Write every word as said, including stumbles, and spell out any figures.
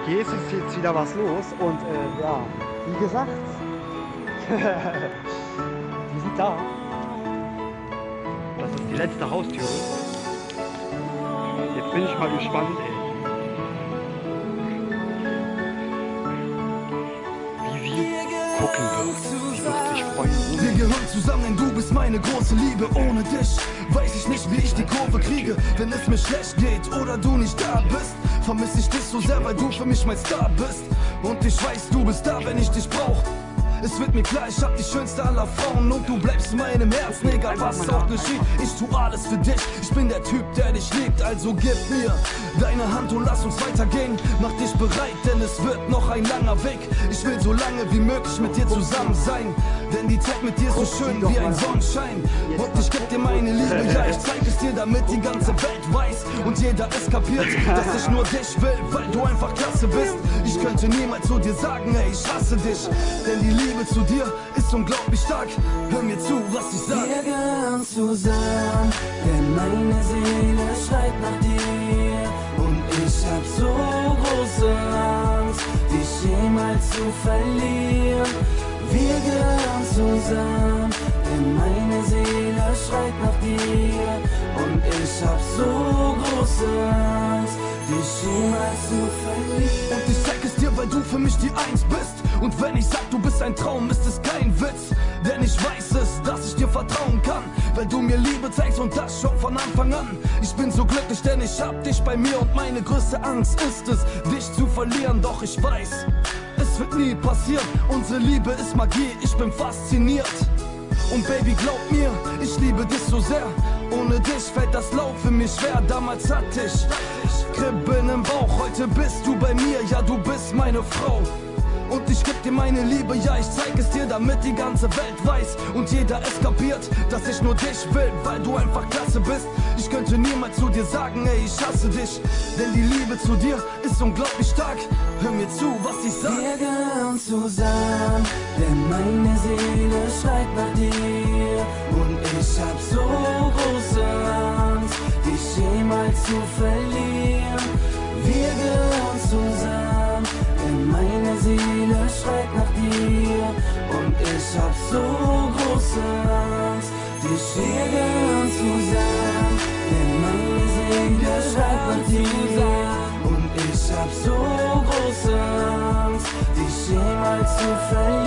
Hier ist jetzt wieder was los und äh, ja, wie gesagt, die sind da. Das ist die letzte Haustür. Jetzt bin ich mal gespannt, ey. Wie sie gucken wird. Sie wird sich freuen. Wir gehören zusammen, du bist meine große Liebe. Ohne dich weiß ich nicht, wie ich die Kurve kriege. Wenn es mir schlecht geht oder du nicht da bist, vermisse ich dich so sehr, weil du für mich mein Star bist. Und ich weiß, du bist da, wenn ich dich brauch. Es wird mir klar, ich hab die schönste aller Frauen und du bleibst in meinem Herzen, egal was auch geschieht. Ich tu alles für dich, ich bin der Typ, der dich liebt, also gib mir deine Hand und lass uns weitergehen. Mach dich bereit, denn es wird noch ein langer Weg. Ich will so lange wie möglich mit dir zusammen sein, denn die Zeit mit dir ist so schön wie ein Sonnenschein. Und ich geb dir meine Liebe, ja ich zeig es dir, damit die ganze Welt weiß und jeder es kapiert, dass ich nur dich will, weil du einfach klasse bist. Ich könnte niemals zu dir sagen, ey, ich hasse dich, denn die Liebe zu dir ist unglaublich stark. Hör mir zu, was ich sag. Wir gehören zusammen, denn meine Seele schreit nach dir. Und ich hab so große Angst, dich jemals zu verlieren. Wir gehören zusammen, denn meine Seele schreit nach dir. Und ich hab so große Angst, dich jemals zu verlieren. Und ich zeig es dir, weil du für mich die Eins bist. Und wenn ich sag, du bist ein Traum, ist es kein Witz. Denn ich weiß es, dass ich dir vertrauen kann, weil du mir Liebe zeigst und das schon von Anfang an. Ich bin so glücklich, denn ich hab dich bei mir und meine größte Angst ist es, dich zu verlieren. Doch ich weiß, es wird nie passieren. Unsere Liebe ist Magie, ich bin fasziniert. Und Baby, glaub mir, ich liebe dich so sehr. Ohne dich fällt das Laufen mir schwer. Damals hatte ich Kribbeln im Bauch, heute bist du bei mir, ja du bist meine Frau. Und ich geb dir meine Liebe, ja ich zeig es dir, damit die ganze Welt weiß und jeder es kapiert, dass ich nur dich will, weil du einfach klasse bist. Ich könnte niemals zu dir sagen, ey, ich hasse dich, denn die Liebe zu dir ist unglaublich stark. Hör mir zu, was ich sag. Wir gehören zusammen, denn meine Seele schreit nach dir. Und ich hab so große Angst, dich jemals zu verlieren. Wir gehören zusammen, denn meine Seele schreit nach dir. Und ich hab so große Angst, dich wir gehören zusammen, denn meine Seele schreit nach dir. Und ich hab so große Angst, dich jemals zu verlieren.